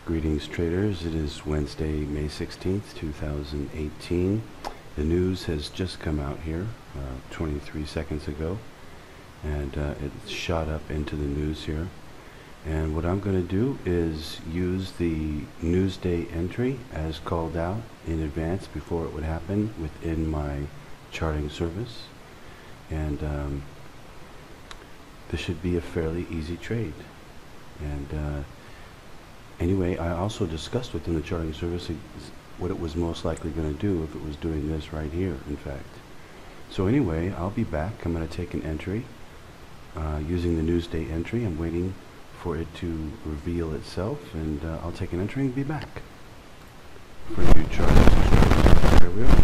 Greetings traders, it is Wednesday, May 16th, 2018. The news has just come out here 23 seconds ago, and it shot up into the news here. And what I'm going to do is use the Newsday entry as called out in advance before it would happen within my charting service. And this should be a fairly easy trade. And anyway, I also discussed within the charting service what it was most likely going to do if it was doing this right here, in fact. So anyway, I'll be back. I'm going to take an entry using the Newsday entry. I'm waiting for it to reveal itself, and I'll take an entry and be back. For you charting subscribers, there we are.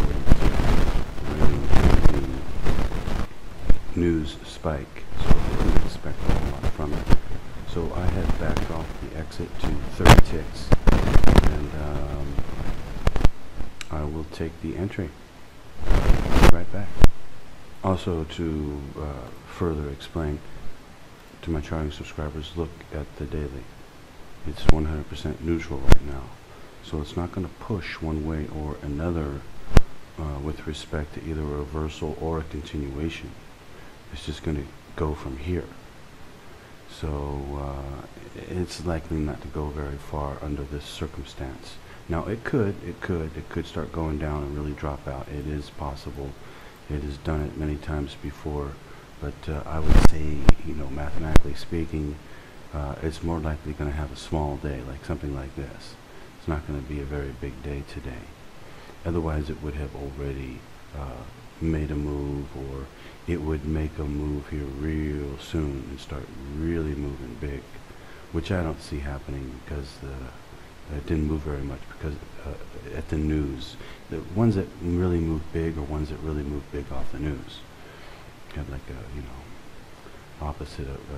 The news spike, so I didn't expect a lot from it. So I had backed off the exit to 30 ticks, and I will take the entry. Right back. Also, to further explain to my charting subscribers, look at the daily. It's 100% neutral right now, so it's not going to push one way or another with respect to either a reversal or a continuation. It's just going to go from here. So it's likely not to go very far under this circumstance. Now it could start going down and really drop out. It is possible. It has done it many times before, but I would say, mathematically speaking, it's more likely going to have a small day, like something like this. It's not going to be a very big day today. Otherwise, it would have already made a move, or it would make a move here real soon and start really moving big, which I don't see happening because it didn't move very much. Because at the news, the ones that really move big are ones that really move big off the news. You have like a opposite of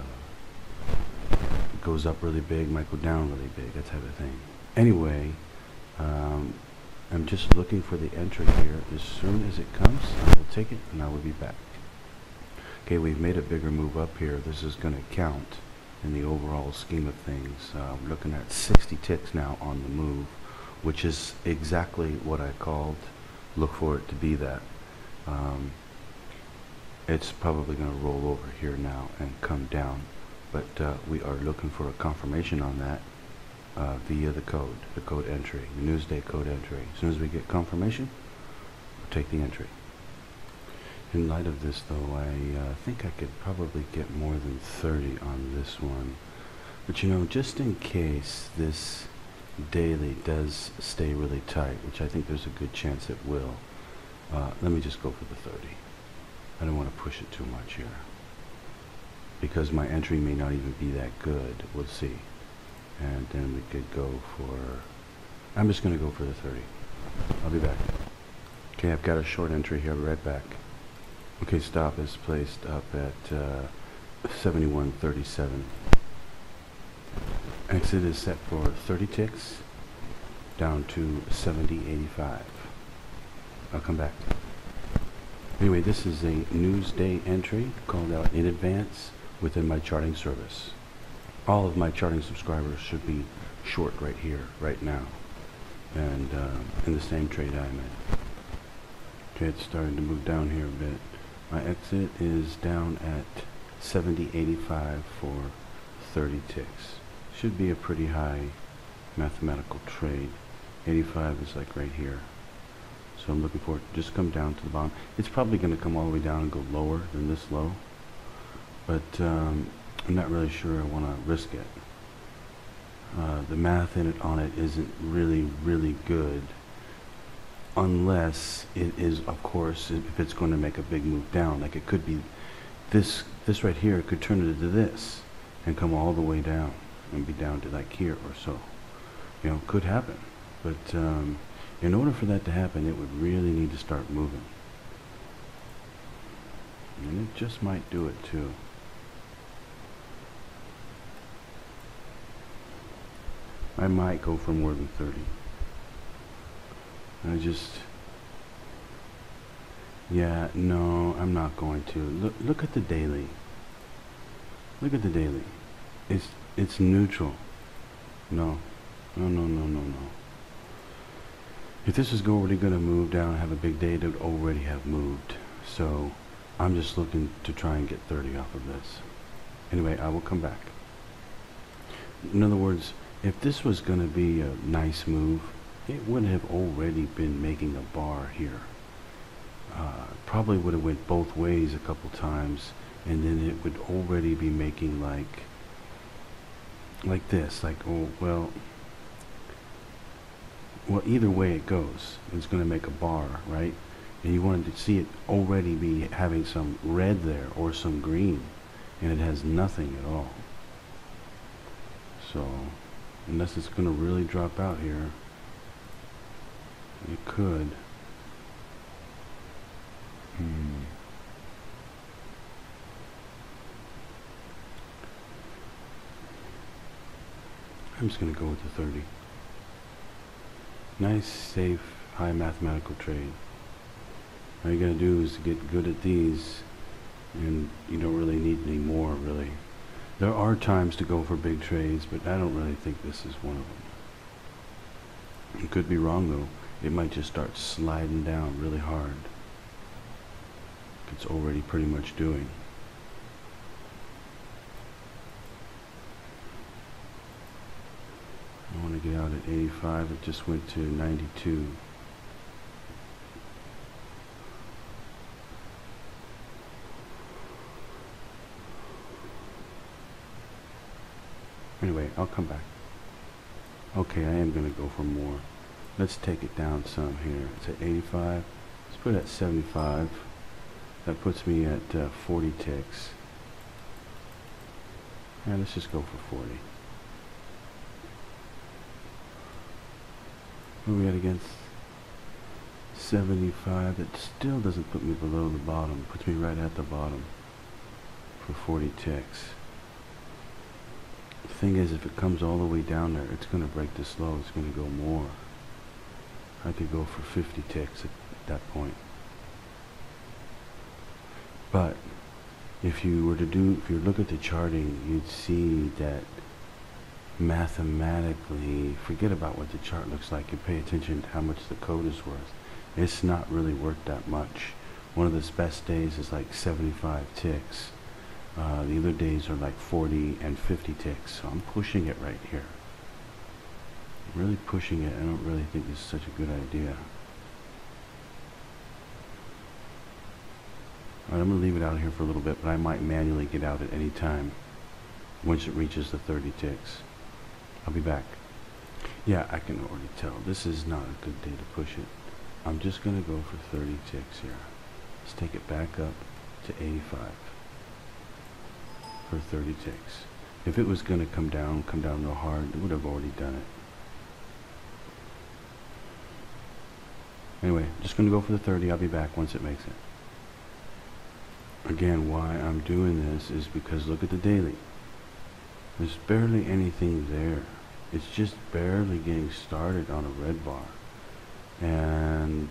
goes up really big, might go down really big, that type of thing. Anyway, I'm just looking for the entry here. As soon as it comes, I will take it and I will be back. Okay, we've made a bigger move up here. This is going to count in the overall scheme of things. We're looking at 60 ticks now on the move, which is exactly what I called. Look for it to be that. It's probably going to roll over here now and come down, but we are looking for a confirmation on that via the code entry, the Newsday code entry. As soon as we get confirmation, we'll take the entry. In light of this, though, I think I could probably get more than 30 on this one. But just in case this daily does stay really tight, which I think there's a good chance it will, let me just go for the 30. I don't want to push it too much here, because my entry may not even be that good. We'll see. And then we could go for, I'm just going to go for the 30. I'll be back. Okay, I've got a short entry here. I'll be right back. Okay, stop is placed up at 71.37. Exit is set for 30 ticks down to 70.85. I'll come back. Anyway, this is a Newsday entry called out in advance within my charting service. All of my charting subscribers should be short right here, right now, and in the same trade I'm in. Okay, it's starting to move down here a bit. My exit is down at 70.85 for 30 ticks. Should be a pretty high mathematical trade. 85 is like right here. So I'm looking for it to just come down to the bottom. It's probably going to come all the way down and go lower than this low, but I'm not really sure I want to risk it. The math on it isn't really good, unless it is, of course, if it's going to make a big move down. Like it could be this right here could turn it into this and come all the way down and be down to like here or so. Could happen, but in order for that to happen, it would really need to start moving, and it just might do it too. I might go for more than 30. No, I'm not going to. Look at the daily. Look at the daily. It's neutral. No, No, no, no, no, no. If this was already going to move down and have a big day, it would already have moved. So I'm just looking to try and get 30 off of this. Anyway, I will come back. In other words, if this was going to be a nice move, it would have already been making a bar here. Probably would have went both ways a couple times, and then it would already be making like this, like, oh, well, either way it goes, it's going to make a bar, right? And you wanted to see it already be having some red there or some green, and it has nothing at all. So unless it's going to really drop out here, it could. I'm just going to go with the 30. Nice, safe, high mathematical trade. All you got to do is get good at these, and you don't really need any more, really. There are times to go for big trades, but I don't really think this is one of them. It could be wrong, though. It might just start sliding down really hard. It's already pretty much doing. I want to get out at 85. It just went to 92. Anyway, I'll come back. Okay, I am going to go for more. Let's take it down some here. It's at 85. Let's put it at 75. That puts me at 40 ticks. And let's just go for 40. What are we at against? 75. That still doesn't put me below the bottom. Puts me right at the bottom for 40 ticks. The thing is, if it comes all the way down there, it's going to break this low. It's going to go more. I could go for 50 ticks at that point. But if you look at the charting, you'd see that mathematically, forget about what the chart looks like and pay attention to how much the code is worth. It's not really worth that much. One of its best days is like 75 ticks. The other days are like 40 and 50 ticks. So I'm pushing it right here. I'm really pushing it. I don't really think this is such a good idea. Alright, I'm going to leave it out here for a little bit, but I might manually get out at any time once it reaches the 30 ticks. I'll be back. Yeah, I can already tell. This is not a good day to push it. I'm just going to go for 30 ticks here. Let's take it back up to 85 for 30 ticks. If it was going to come down real hard, it would have already done it. Anyway, just going to go for the 30. I'll be back once it makes it. Again, why I'm doing this is because look at the daily. There's barely anything there. It's just barely getting started on a red bar. And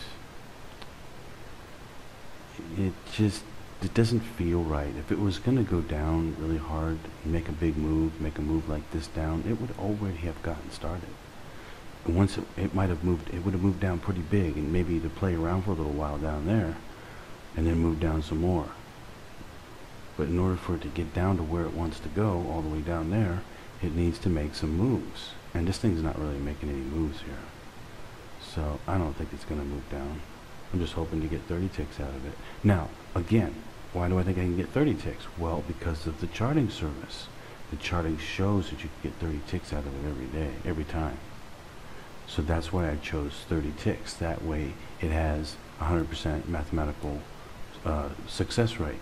it doesn't feel right. If it was going to go down really hard and make a big move, make a move like this down, it would already have gotten started. And once it might have moved, it would have moved down pretty big, and maybe to play around for a little while down there and then move down some more. But in order for it to get down to where it wants to go, all the way down there, it needs to make some moves. And this thing's not really making any moves here. So I don't think it's going to move down. I'm just hoping to get 30 ticks out of it. Now, again, why do I think I can get 30 ticks? Well, because of the charting service. The charting shows that you can get 30 ticks out of it every day, every time. So that's why I chose 30 ticks. That way it has 100% mathematical success rate.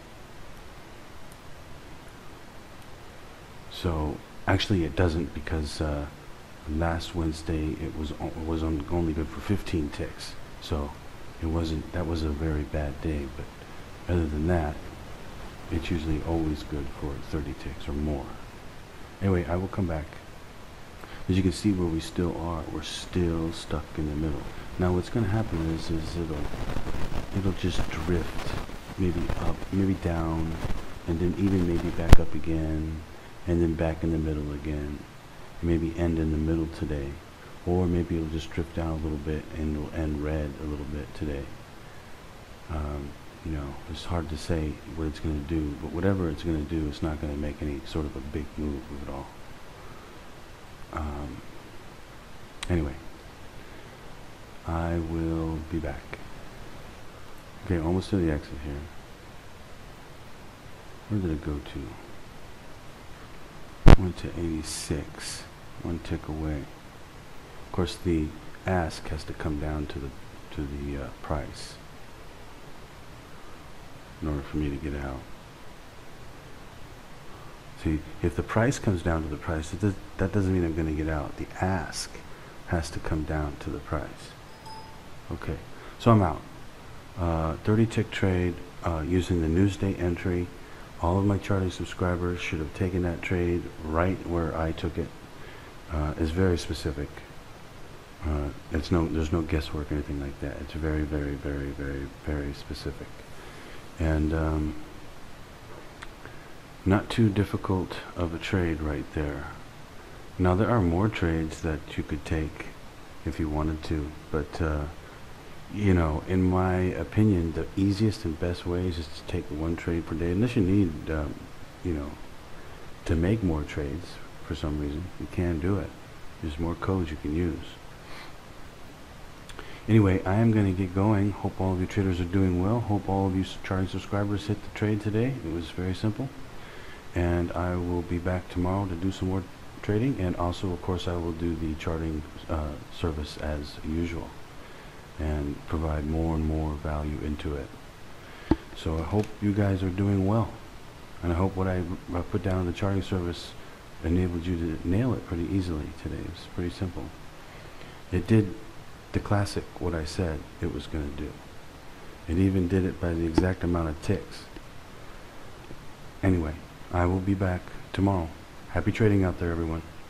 So actually it doesn't, because last Wednesday it was only good for 15 ticks. So it wasn't, that was a very bad day, but other than that, it's usually always good for 30 ticks or more. Anyway, I will come back. As you can see where we still are, we're still stuck in the middle. Now what's going to happen is it'll just drift, maybe up, maybe down, and then even maybe back up again, and then back in the middle again. maybe end in the middle today, or maybe it'll just drift down a little bit and it'll end red a little bit today. You know, it's hard to say what it's going to do, but whatever it's going to do, it's not going to make any sort of a big move at all. Anyway, I will be back. Okay, almost to the exit here. Where did it go to? Went to 86, one tick away. Of course, the ask has to come down to the price in order for me to get out. See, if the price comes down to the price, that doesn't mean I'm going to get out. The ask has to come down to the price. Okay, so I'm out. 30 tick trade using the Newsday entry. All of my charting subscribers should have taken that trade right where I took it. It's very specific. There's no guesswork or anything like that. It's very, very, very, very, very specific. And not too difficult of a trade right there. Now there are more trades that you could take if you wanted to, but you know, in my opinion, the easiest and best way is just to take one trade per day, unless you need you know, to make more trades for some reason. You can do it. There's more codes you can use. Anyway, I am going to get going. Hope all of you traders are doing well. Hope all of you charting subscribers hit the trade today. It was very simple. And I will be back tomorrow to do some more trading. And also, of course, I will do the charting service as usual and provide more and more value into it. So I hope you guys are doing well. And I hope what I put down in the charting service enabled you to nail it pretty easily today. It was pretty simple. It did the classic what I said it was going to do. It even did it by the exact amount of ticks. Anyway, I will be back tomorrow. Happy trading out there, everyone.